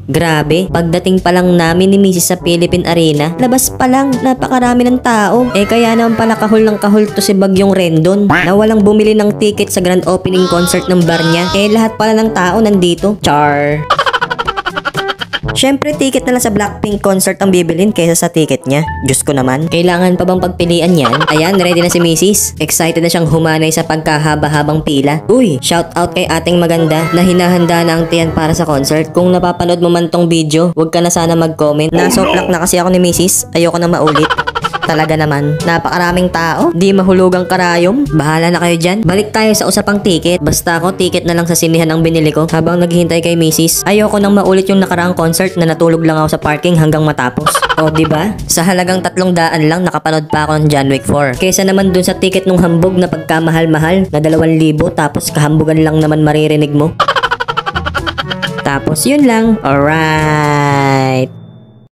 Grabe, pagdating pa lang namin ni Mrs. sa Philippine Arena, labas pa lang, napakarami ng tao. Kaya naman pala kahol ng kahol to si Bagyong Rendon na walang bumili ng ticket sa grand opening concert ng bar niya. Lahat pala ng tao nandito. Char! Siyempre, ticket na lang sa Blackpink concert ang bibilin kaysa sa ticket niya. Diyos ko naman. Kailangan pa bang pagpilian yan? Ayan, ready na si Mrs. Excited na siyang humanay sa pagkahaba-habang pila. Uy, shout out kay ating maganda na hinahanda na ang tiyan para sa concert. Kung napapanood mo man tong video, huwag ka na sana mag-comment. Nasoplak na kasi ako ni Mrs. Ayoko na maulit. Talaga naman, napakaraming tao, di mahulugang karayom. Bahala na kayo dyan. Balik tayo sa usapang ticket. Basta ako, ticket na lang sa sinihan ang binili ko habang naghihintay kay Mrs. Ayoko nang maulit yung nakaraang concert na natulog lang ako sa parking hanggang matapos. O diba? Sa halagang 300 lang nakapanood pa ako ng John Wick 4. Kaysa naman dun sa ticket nung hambog na pagkamahal-mahal na 2,000 tapos kahambugan lang naman maririnig mo. Tapos yun lang. Alright.